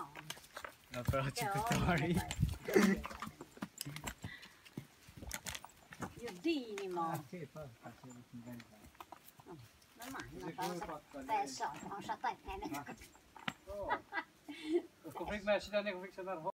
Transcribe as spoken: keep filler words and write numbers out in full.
no. Ja, però ci pettori. Iodini, mo. Ah, sì, poi facevo inventare. Non mangiano, adesso, non so te, Oh. Of ik mensen dan ik of ik ze naar